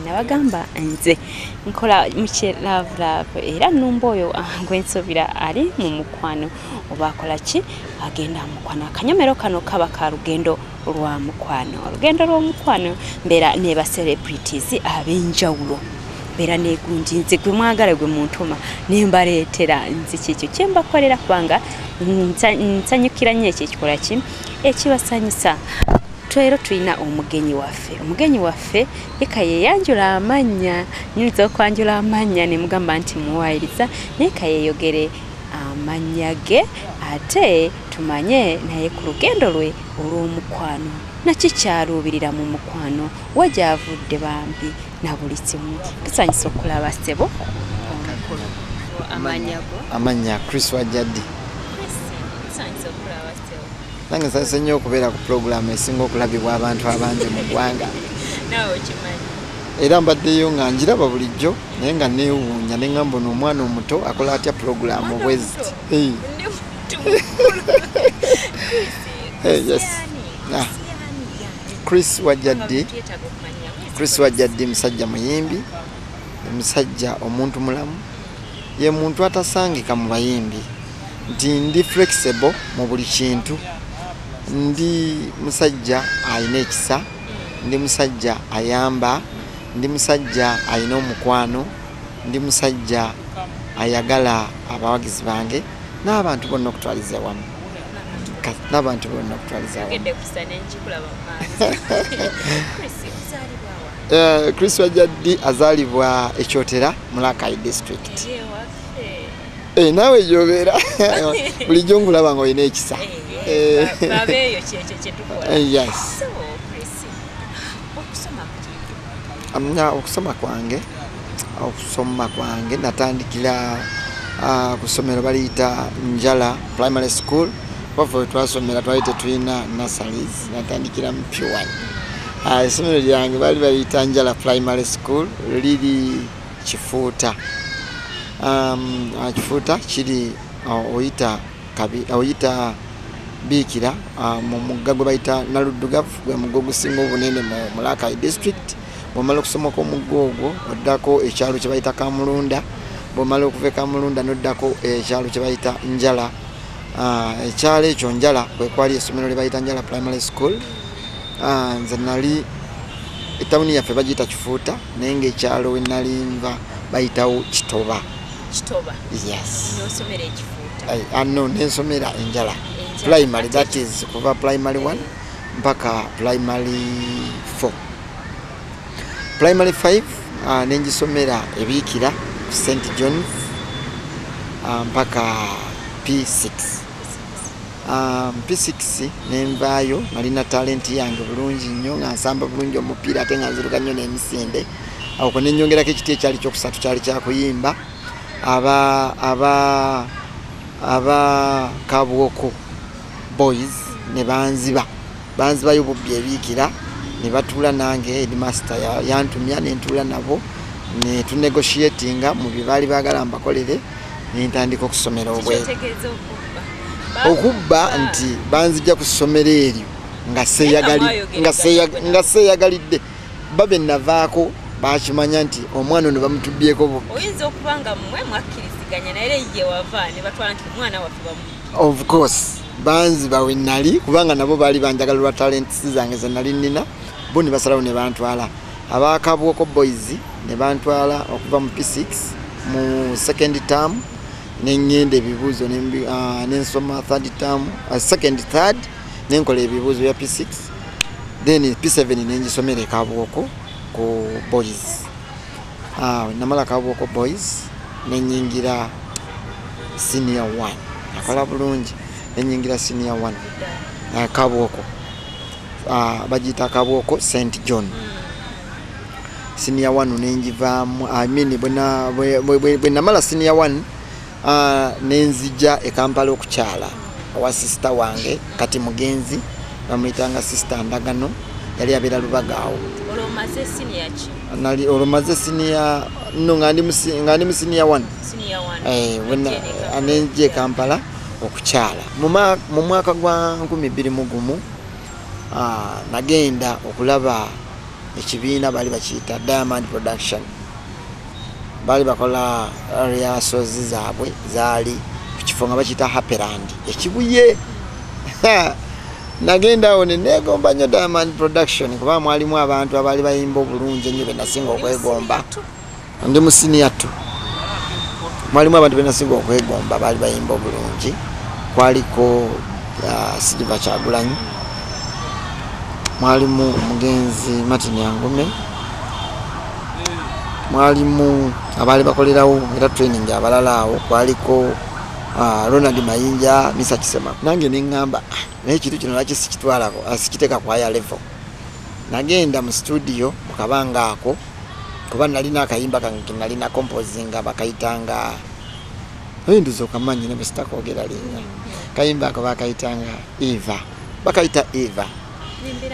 nabagamba nze nkola muche love era numba oyo gwensobira ali mu mukwano oba akola ki agenda mukwano akanyomero kano kaba ka rugendo lwa mukwano rugendo lw'omukwano mbera neba celebrities ab'enjawulo mbera negundi nze gwe mwagala gwe muntuma nembaletera nzi kikyo kyembakolera kubanga nsanyukira nnyo ekyo ekikola ki ekibasanyusa. Twero tulina omugenyi waffe ekaye yanjula amanya nyinza okwanjula amanya ne mugamba nti muwayiriza nekaye yogere amanya ge ate tumanye naye ku lugendo lwe olw'omukwano nakikyalubirira mu mukwano wajavudde bambi na buli kimu tusanyusa okulaba ssebo amanya Chris Wajjaddi nange nsanyusa nnyo okubeera ku pulogulaamu esinga okulabibwa abantu abangi mu ggwanga era mbaddeyo nga njiraba bulijjo naye nga neewuunya ne ngamba n'omwana omuto akola atya pulogulaamu bweziti. Chris Wajjaddi musajja muyimbi, musajja omuntu mulamu, ye muntu atasangika mu bayimbi nti ndi flexible mu buli kintu, ndi musajja ayina ekisa, ndi musajja ayamba, ndi musajja ayina omukwano, ndi musajja ayagala abawagizi bange n'abantu bonna okutwaliza wamu. Chris Wajjaddi azaalibwa Ekyotera mu Rakai district. Nawe gy'obeera bulijjo nkulaba nga olina ekisa. Yes. Okusoma kwange natandikira ku ssomero baliyita Njala Primary School. Waffe twasomera twali tetulina nurseries, natandikira mu P1. Essomero lyange bali baliyita Njala Primary School liri Kifuuta. Kifuuta kiri oyita Biikira mu mugga gwe bayita Naluddugavu, gwe mugga ogusinga obunene mu Rakai district. Bw'omala okusomako omugga ogwo oddako ekyalo kye bayita Kamulunda, bw'omala okuva e Kamulunda n'oddako ekyalo kye bayita Njala. Ekyalo ekyo Njala kwe kwali essomero lye bayita Njala Primary School. Nze nali etawuni yaffe bagiyita Kifuuta naye ng'ekyalo we nali nva bayitawo Kitoba. Yes. N'osomera Ekifuuta? No, nensomera Enjala primary, that is kuva primary 1 mpaka primary 4. Primary 5 nengisomera Ebiikira St. John's mpaka P6. P6 nenvaayo nalina talent yange bulungi nnyo nga nsamba bulungi omupiira ate nga nziruka nnyo n'emisinde. Awo ko nennyongerako ekiti ekyali kyokusatu kyali kyakuyimba aba Kabwoko boys ne banzibayo bubbi Ebiikira ne batuula nange headmaster yantumya ne ntuula nabo ne tunegotiatinga mu bye baali baagala mbakolere ne ntandika okusomera obweru. Okubba nti banzijja ku ssomero eryo nga seeyagalidde babe navaako bakimanya nti omwana ono bamutubyeko bubbi. Oyinza okuba nga mmwe mwakkiriziganya naye ye wava ne batwala nti omwana waffe bamu. Of course banziba we nali kubanga nabo baali banjagala lwa talents zange ze nali nina, bo ne basalawo ne bantwala. Abakabwoko boys ne bantwala okuva mu P6 mu second term nengenda ebibuuzo nensoma third nenkola ebibuuzo bya P6, then P7 nengisomera Kabwoko ku boys. Namala Kabwoko boys nenyingira senior 1 nakola bulungi, nenyingira senior 1 Kabwoko bagita Kabwoko St. John. Senior 1 nenjivaamu bwe namala senior 1 nenzija e Kampala okukyala wa sister wange kati mugenzi bamuyitanga sister Ndagano, yali abeera Lubagaawo. Olomaze senior ki? Nali olomaze senior no ngandi mu senior 1. When anenje Kampala okukyala mu mwaka gwa 2001 nagenda okulaba ekibiina bali bakiyita Diamond Production bali bakola rehearsals zaabwe zaali ku kifo nga bakiyita Happyland ekibuye nagenda awo ne neegomba nnyo Diamond Production kuba mwalimu abantu abaali bayimba obulungi ennyo be nasinga okwegomba ndi mu senior 2 mwalimu abantu be nasinga okwegomba baali bayimba obulungi kwaliko Silver Kyagulanyi mwalimu omugenzi Martin Yangume mwalimu abaali bakolerawo era training abalala awo kwaliko Ronald Mayinja Misa Kisema nange nengamba naye kitu kino laki sikitwalako asikiteka kwa ya level nagenda mu studio mukabanga ako kuba nalina akayimba kange nalina composing bakayitanga hinduzo kamanyi ne bestakwogera linnya kayimba ako bakayitanga Eva bakayita Eva Nimbira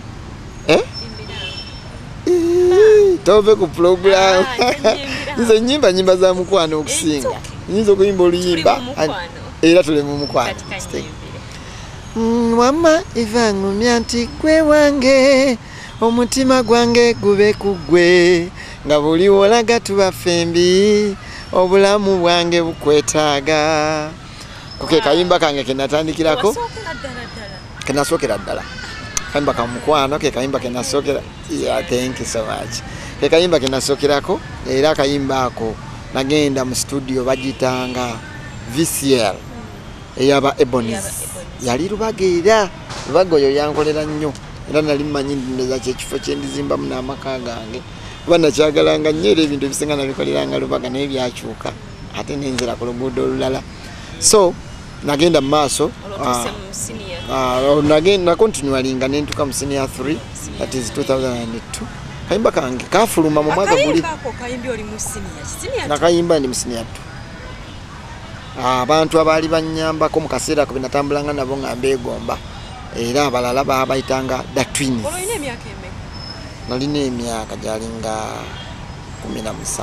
tove ku program nze nyimba za mukwano okusinga nyinza okuyimba oluyimba era tuli mu mukwano mama Eva ngumya nti gwe wange omutima gwange gube kugwe nga buli wolaga tuba fembi obulamu bwange bukwetaaga kuke kayimba kange kenatandikirako kenasookera ddala kayimba ka mukwano ke kayimba kenasookera thank you so much ke kayimba kenasookerako era kayimba ako nagenda mu studio bagitanga VCL eyaba Ebonies yali Lubaga oyo yankolera nnyo era nali mmanyi ndeza kyekifo kyendizimbamu n'amaka gange kuba nakyagalanga nnyo era ebintu ebisinga nabikoleranga Lubaga naye byakyuka ate nenzera ku luguudo olulala so nagenda mu maaso nagenda continualinga nentuka mu senior 3 that is 2002 kayimba kange kafuluma mu mwaka guli nakayimba ndi mu senior 2 abantu abaali banyambako mu kaseera ko benatambulanga nabo nga mbeegomba era abalala babayitanga The Twins nalina emyaka gyalinga 17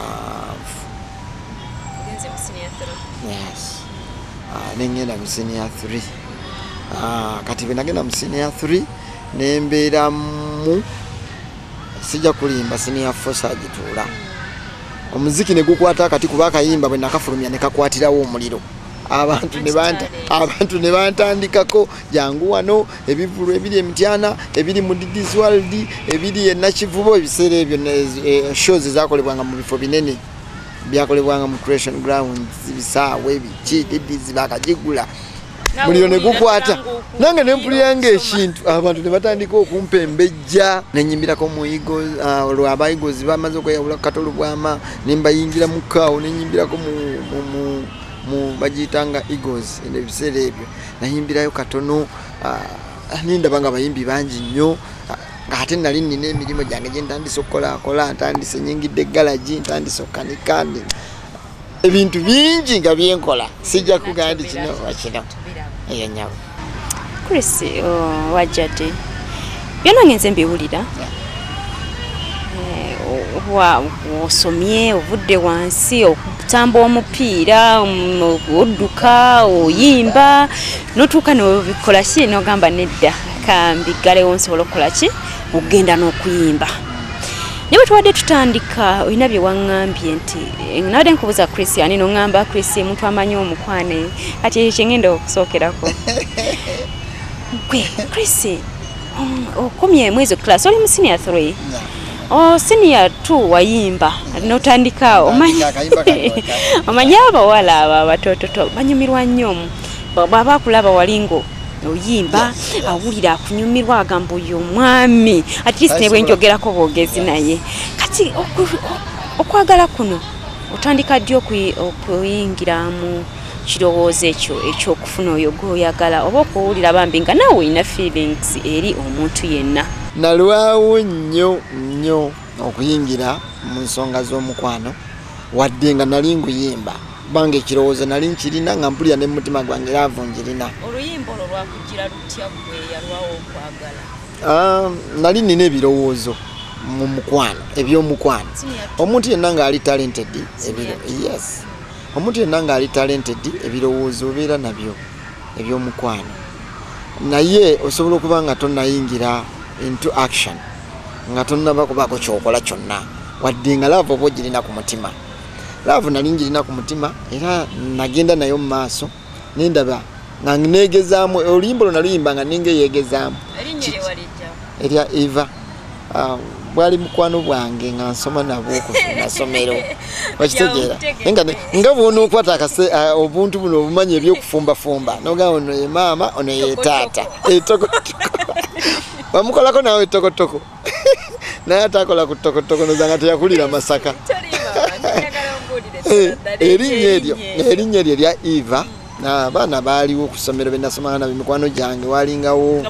yes nengenda mu senior 3 kati benagenda mu senior 3 nembeera mu sijja kulimba senior 4 sagituula omuziki ne gukwata kati kuba akayimba bwe nakafulumya ne kakwatirawo omuliro abantu ne bantandikako jangu wano ebivulu ebiri Emityana ebiri mu Diddy's World ebiri enakivubo ebiseera ebyo shows zakolebwanga mu bifo binene byakolebwanga mu Creation Grounds bisaawe ebiki Diddy's bakajigula muliro ne gukwata nange nempuliranga ekintu abantu ne batandika okumpa embejja nenyimbirako mu Eagles olwaba Eagles bamaze okweyawula katolo bwama nembayingira mu kawo nenyimbirako mu bagitanga Eagles ebiseera ebyo nayimbirayo katono nindabanga abayimbi bangi nnyo ate nali nina emirimu gyange gye ntandise okukolakola ntandise nyingidde galagi ntandise okukanika ebintu bingi nga byenkola sijja kugamba nti kino wakino eyanyawo Chris wajjadde byonna ngenze mbiwulira osomye ovudde wansi okutamba omupiira odduka oyimba notuuka nobikola ki nogamba nedda kambigalewo nsobola okukola ki okugenda n'okuyimba naye bwe tuwadde tutandika olina bye waŋŋambye nti nawadde nkubuuza Chris ani noŋŋamba Chris muntu amanyi omukwane kati kyengenda okusookerako gwe Chris okomye mwezi class oli mu senior 3 senior 2 wayimba notandika omanyi abawala abo abatototo banyumirwa nnyo baba kulaba walingo oyimba awulira akunyumirwa agamba oyo omwami at least ne bwenjogerako boogezi naye kati okwagala kuno otandika ddi okuyingira mu kirowoozo ekyokufuna oyo gwoyagala oba okuwulira bambi nga naawe olina feelings eri omuntu yenna nalwawo nnyo okuyingira mu nsonga z'omukwano wadde nga nali nguyimba bange ekirowoozo nali nkirina nga mpulira ne mutima gwange laavu njirina oluyimba olwo lwakugira lutya gwe yalwawo okwagala nali nina ebirowoozo mu mukwano ebyomukwano omuntu yenna nga ali talented yes omuntu yenna nga ali talented ebirowoozo obeera nabyo ebyomukwano naye osobola okuba nga tonayingira into action nga tonnaba kubaako kyokola kyonna wadde nga laavu oba ogirina ku mutima. Laavu nali ngirina ku mutima era nagenda nayo mu maaso nendaba nga neegezaamu oluyimba olwo naluyimba nga ninga eyeegezaamu erya Eva. Bwali mukwano bwange nga nsoma nabo ku masomero wakitegeera nga bw'onookwata obuntu buno obumanyi ebyokufumbafumba noga ono ye maama ono ye taata etokotoko wamukolako nawe etokotoko naye atakola ku tokotoko nozanga teyakulira masaka. Erinnya eryo erya Eva n'abaana baaliwo ku ssomero be nasomanga nabo mikwano gyange walingawo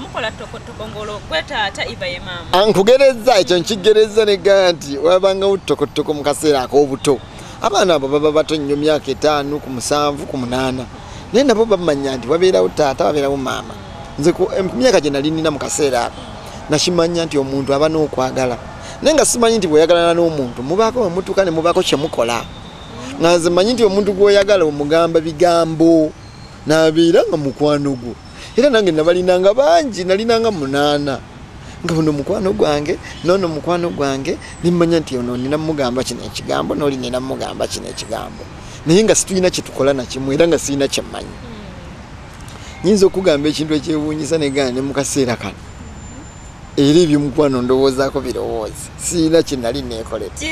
ankugereza ekyo nkigereza negamba nti wabangawo tokotoko mu kaseera ak'obuto. Abaana abo baba bato nnyo myaka 5 ku 7 ku 8 naye nabo bamanya nti wabeerawo taata wabeerawo maama. Nze ku myaka gye nali nina mu kaseera ako nakimanya nti omuntu aba n'okwagala naye nga simanyi nti bweyagalana n'omuntu mubaako wemutuuka ne mubaako kyemukola. Nga nze manyi nti omuntu gw'oyagala omugamba bigambo n'abeera nga mukwano gwo. Era nange nabalinanga bangi nalinanga 8 nga buno mukwano gwange noono mukwano gwange nimmanya nti ono nina mugamba kino ekigambo n'oli nina mugamba kino ekigambo naye nga situlina kyetukola nakimu era nga sirina kyemmanyi. Nyinza okugamba ekintu ekyewuunyisa negana ne mu kaseera kano era ebyomukwano ndowoozaako birowoozi sirina kye nali neekolera.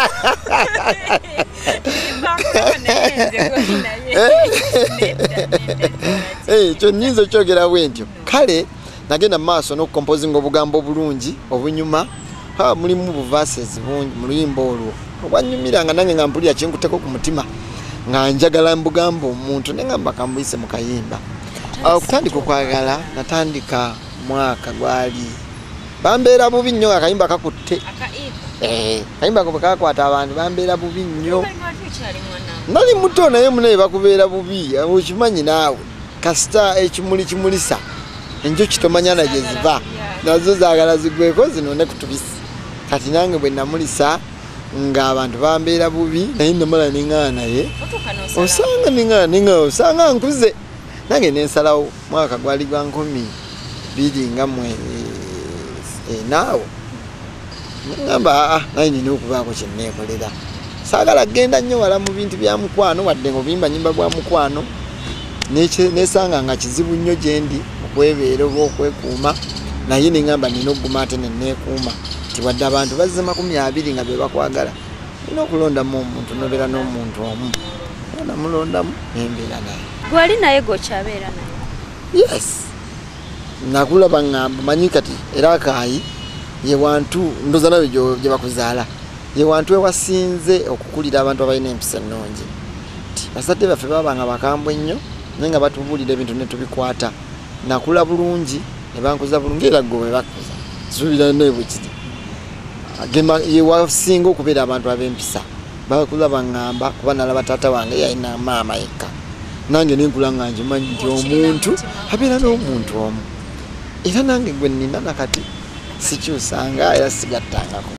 Ekyo nnyinza okyogera bwentyo. Kale nagenda mu maaso n'okukompozinga obugambo obulungi obunyuma mulimu buvases bungi mu luyimba olwo obwanyumiranga nange nga mpulira kinkuteko ku mutima nga njagala mbugambo omuntu naye nga mbakambuyise mu kayimba. Okutandika okwagala natandika mwaka gwali bambeera bubi nnyo akayimba kakutte. Kayimba ko bakakwata abantu bambeera bubi nnyo. Nali muto naye munaye bakubeera bubi okimanyi naawe kasita ekimuli kimulisa enjuki tomanya na gye ziva nazo zaagala zigweko zinone kutubisi. Kati nange bwe namulisa nga abantu bambeera bubi naye namala nengana naye osanga nengana osanga nkuze nange nensalawo mwaka gwali gwa 2024 naawe ngamba naye nina okubaako kyenneekolera. Saagala genda nnyo wala mu bintu bya mukwano wadde ng'obuyimba nnyimba bwa mukwano nesanga nga kizibu nnyo gye ndi okwebeera oba okwekuuma naye neŋŋamba nina okuguma ate nenneekuuma nti wadde abantu bazze 20 nga be bakwagala nina okulondamu omuntu nobeera n'omuntu omu namulondamu nembeera naye. Gwali naye gokyabeera naye? Yes, nakulaba ŋŋamba manyi kati era akaayi ye wantu ndoza nawe gye bakuzaala ye wantu ewasinze okukulira abantu abalina empisa ennungi. Bazadde baffe babanga bakambwe nnyo naye nga batubuulira ebintu ne tubikwata. Nakula bulungi ne bankuza bulungi era gwe bwe bakuza suubira naye bwe kiri ye wasinga okubeera abantu ab'empisa. Bakuza baŋŋamba kuba nalaba taata wange yalina maama yekka nange nenkula nga nkimanyi nti omuntu abeera n'omuntu omu era nange gwe nnina nakati sikyusanga era sigattangako.